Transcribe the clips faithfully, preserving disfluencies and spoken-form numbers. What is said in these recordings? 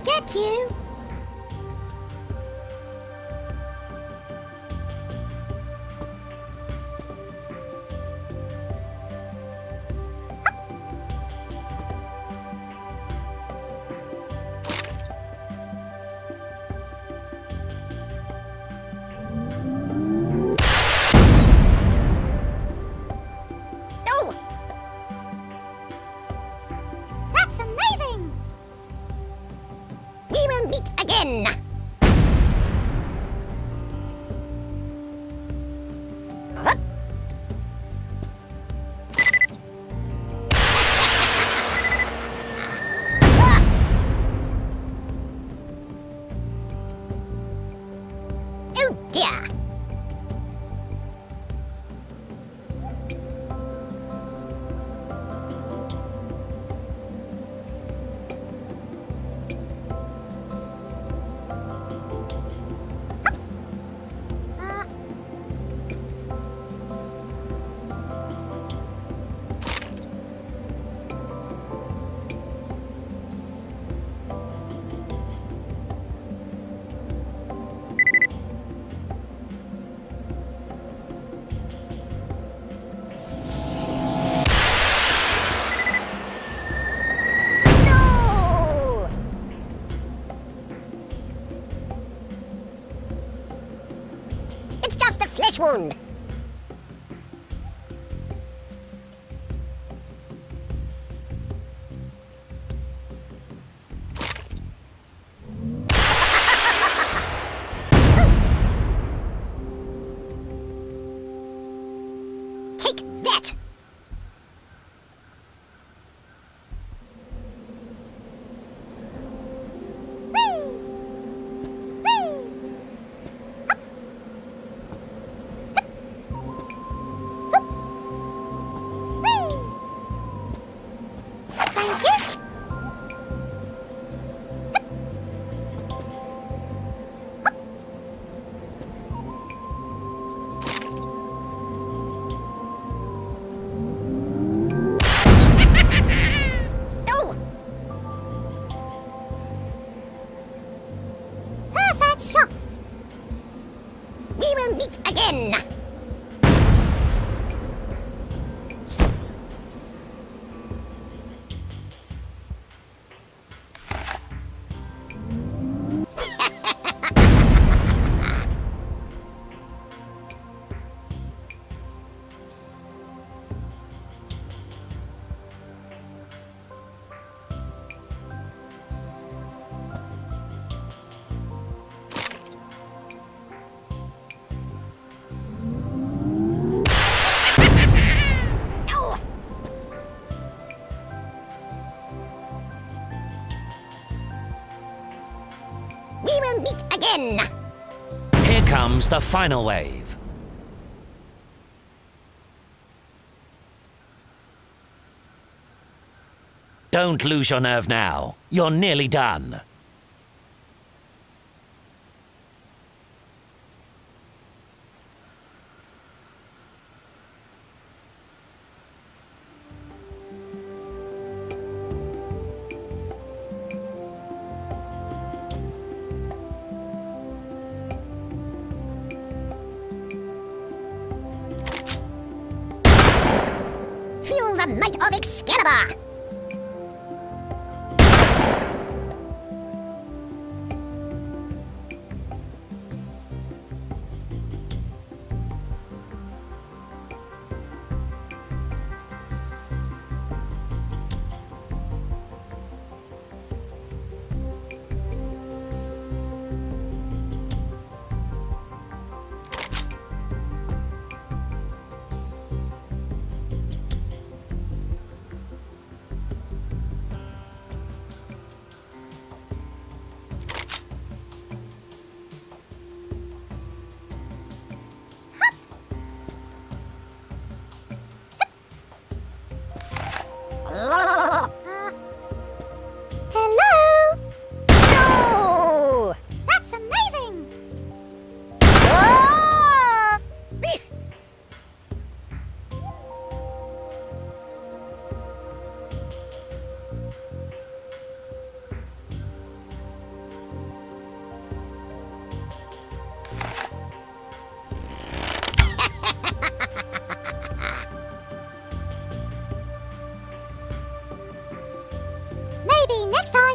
get you. That's amazing! We will meet again! Hup. Oh dear! It's just a flesh wound. Take that! Shots. We will meet again. We will meet again! Here comes the final wave. Don't lose your nerve now. You're nearly done. Feel the might of Excalibur! Uh, hello? No! That's amazing! Oh! next time.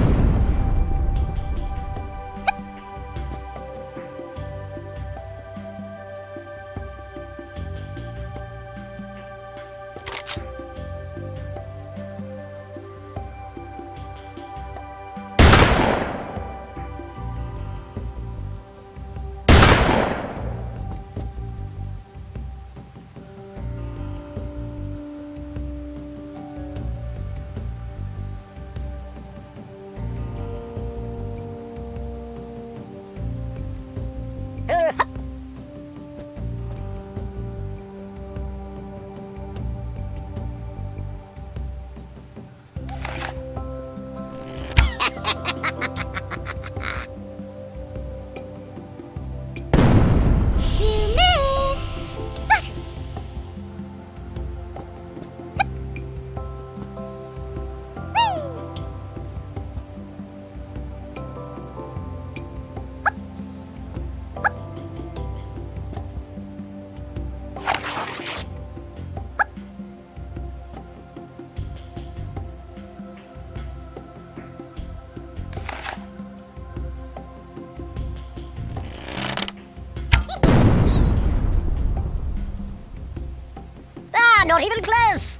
Not even close!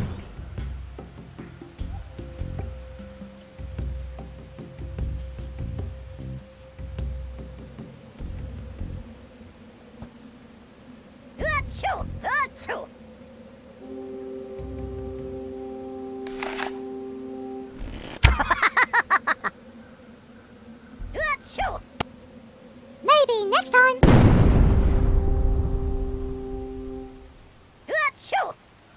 Achoo! Achoo! Achoo! Maybe next time! Achoo!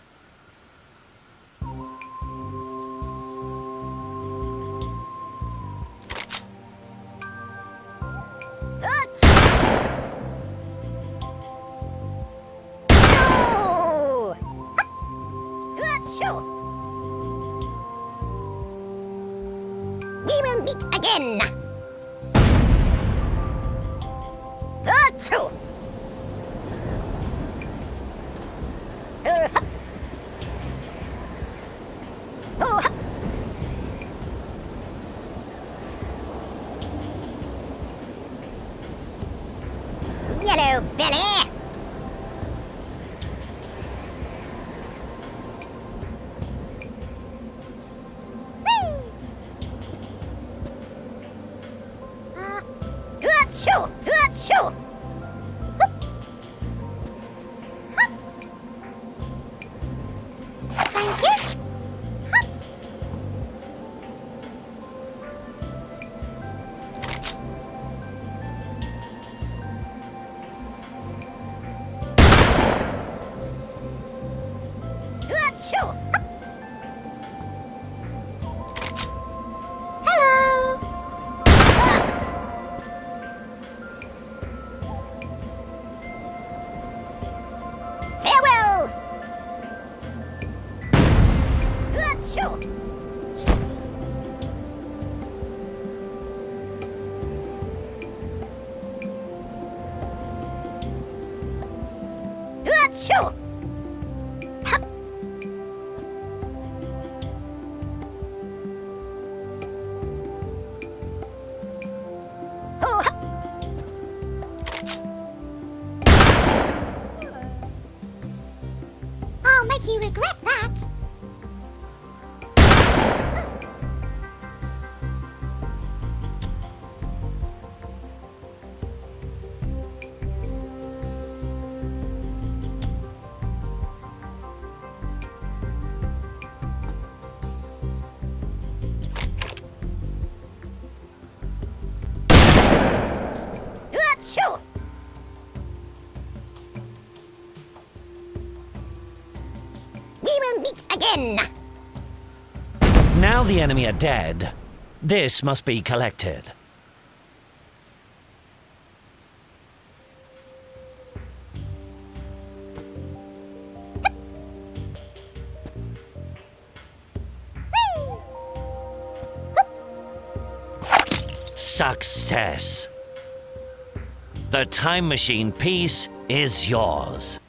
We will meet again. Achoo! Uh, oh, yellow belly. Achoo! Achoo! Thank you. Achoo! Hello. Farewell! Achoo! Achoo! Hup! Oh, hup! I'll make you regret that. Achoo! We will meet again. Now the enemy are dead. This must be collected. Success. The time machine piece is yours.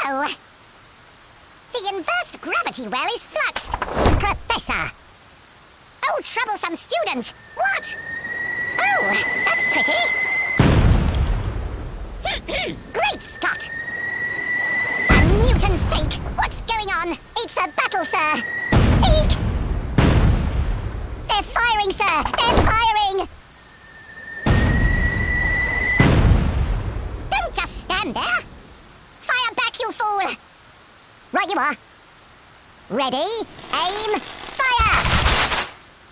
no! The inversed gravity well is fluxed. Professor! Oh, troublesome student! What? Oh, that's pretty! Great Scott! For Newton's sake, what's going on? It's a battle, sir! Eek! They're firing, sir! They're firing! Don't just stand there! Fire back, you fool! Right you are. Ready, aim, fire!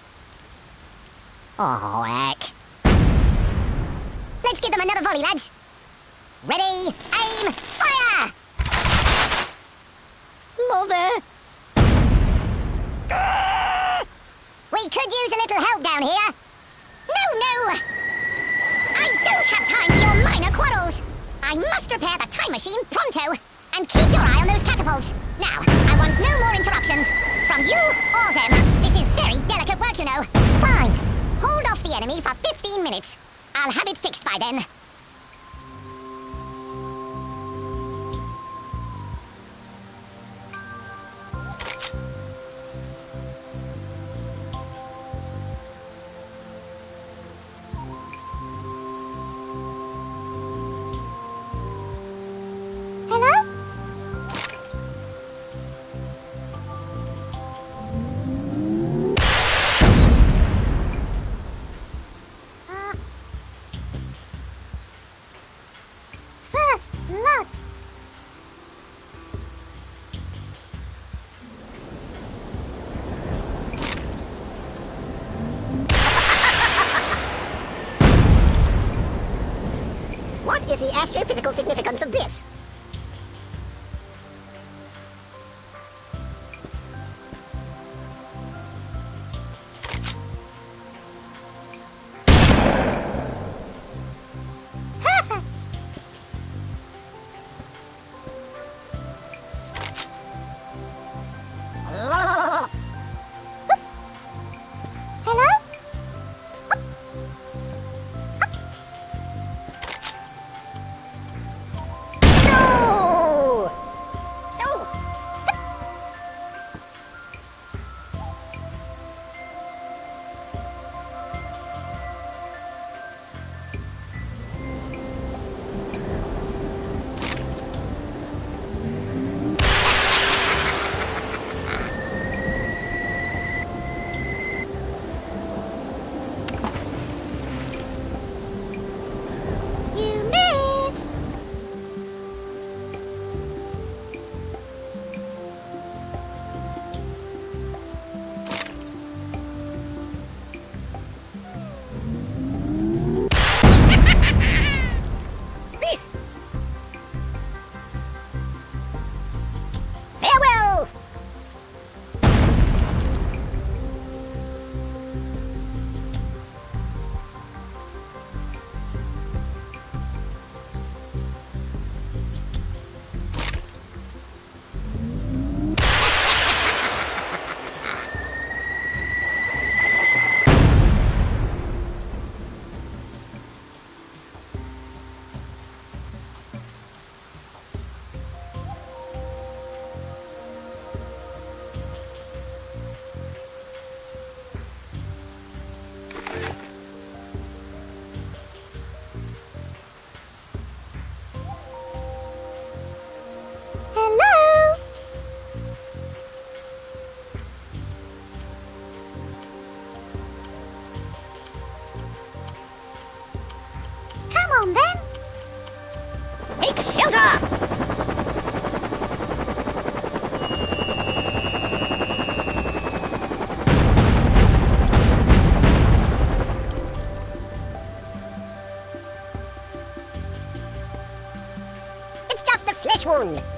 Oh, heck. Let's give them another volley, lads. Ready, aim, fire! Mother! We could use a little help down here. No, no! I don't have time for your minor quarrels. I must repair the time machine pronto. And keep your eye on those catapults. Now, I want no more interruptions. From you or them. This is very delicate work, you know. Fine. Hold off the enemy for fifteen minutes. I'll have it fixed by then. Blood! What is the astrophysical significance of this? on then. Take shelter! It's just a flesh wound.